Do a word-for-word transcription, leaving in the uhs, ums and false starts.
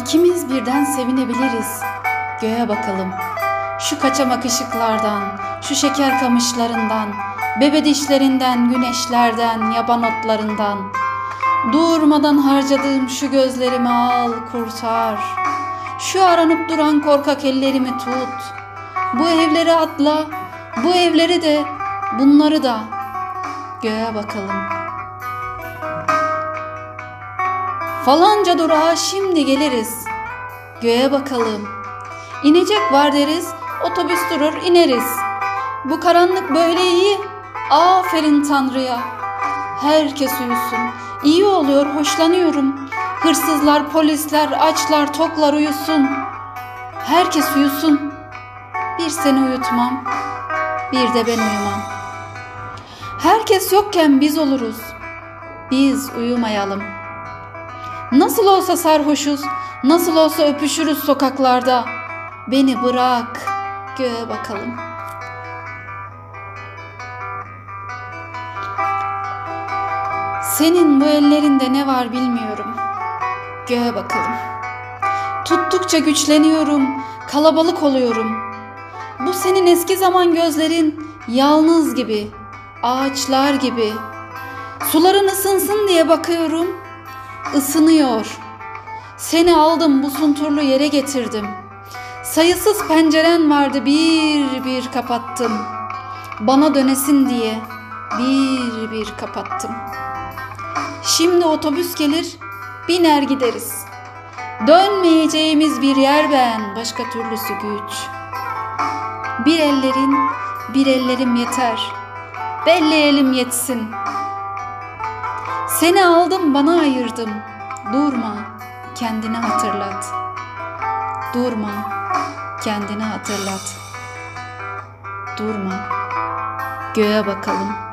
İkimiz birden sevinebiliriz. Göğe bakalım. Şu kaçamak ışıklardan, şu şeker kamışlarından, bebe dişlerinden, güneşlerden, yaban otlarından. Durmadan harcadığım şu gözlerimi al, kurtar. Şu aranıp duran korkak ellerimi tut. Bu evleri atla, bu evleri de, bunları da. Göğe bakalım. Falanca durağa şimdi geliriz. Göğe bakalım. İnecek var deriz, otobüs durur ineriz. Bu karanlık böyle iyi, aferin Tanrı'ya. Herkes uyusun, iyi oluyor, hoşlanıyorum. Hırsızlar, polisler, açlar, toklar uyusun. Herkes uyusun. Bir seni uyutmam, bir de ben uyumam. Herkes yokken biz oluruz. Biz uyumayalım. Nasıl olsa sarhoşuz, nasıl olsa öpüşürüz sokaklarda. Beni bırak, göğe bakalım. Senin bu ellerinde ne var bilmiyorum. Göğe bakalım. Tuttukça güçleniyorum, kalabalık oluyorum. Bu senin eski zaman gözlerin yalnız gibi, ağaçlar gibi. Suların ısınsın diye bakıyorum, ısınıyor. Seni aldım, bu sunturlu yere getirdim. Sayısız penceren vardı, bir bir kapattım. Bana dönesin diye bir bir kapattım. Şimdi otobüs gelir, biner gideriz. Dönmeyeceğimiz bir yer ben, başka türlüsü güç. Bir ellerin, bir ellerim yeter. Belli elim yetsin. Seni aldım, bana ayırdım. Durma, kendini hatırlat. Durma, kendini hatırlat. Durma, göğe bakalım.